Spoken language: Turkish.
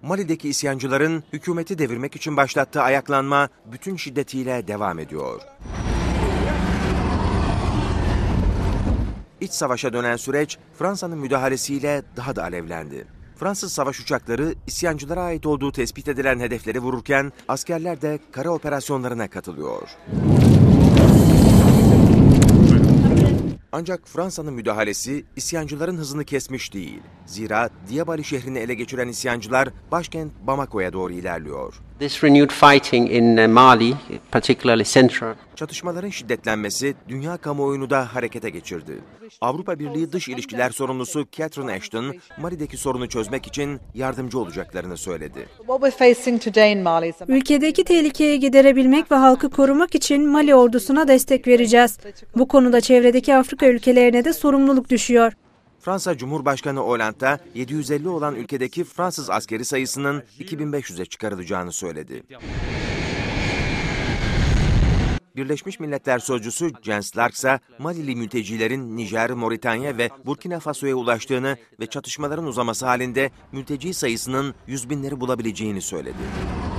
Mali'deki isyancıların hükümeti devirmek için başlattığı ayaklanma bütün şiddetiyle devam ediyor. İç savaşa dönen süreç Fransa'nın müdahalesiyle daha da alevlendi. Fransız savaş uçakları isyancılara ait olduğu tespit edilen hedefleri vururken askerler de kara operasyonlarına katılıyor. Ancak Fransa'nın müdahalesi isyancıların hızını kesmiş değil. Zira Diyarbakır şehrini ele geçiren isyancılar başkent Bamako'ya doğru ilerliyor. This renewed fighting in Mali, particularly central. Çatışmaların şiddetlenmesi dünya kamuoyunu da harekete geçirdi. Avrupa Birliği Dış İlişkiler Sorumlusu Catherine Ashton, Mali'deki sorunu çözmek için yardımcı olacaklarını söyledi. Ülkedeki tehlikeyi giderebilmek ve halkı korumak için Mali ordusuna destek vereceğiz. Bu konuda çevredeki Afrika ülkelerine de sorumluluk düşüyor. Fransa Cumhurbaşkanı Hollande 750 olan ülkedeki Fransız askeri sayısının 2500'e çıkarılacağını söyledi. Birleşmiş Milletler Sözcüsü Jens Lark ise Malili mültecilerin Nijer, Moritanya ve Burkina Faso'ya ulaştığını ve çatışmaların uzaması halinde mülteci sayısının 100 binleri bulabileceğini söyledi.